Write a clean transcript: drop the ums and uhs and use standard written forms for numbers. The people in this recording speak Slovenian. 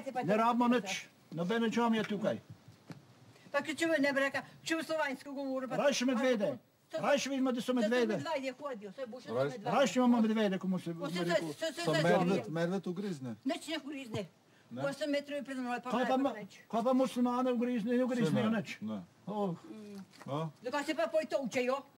Не робимо nič, nobene čom je tukaj. Pa če me ne breka, če v slovanjsko govorim. Rajši medvede. Rajši vidimo, da so medvede. Medvede hodijo, vse bo še medvede. Rajši imamo medvede, komu se medved ugrizne. Nič ne ugrizne. 8 metrov je pred mnoj, pa Kaj pa muslimane ugrizne, ne ugriznejo nič. Ne. Oh. Zakaj se pa poj to učejo?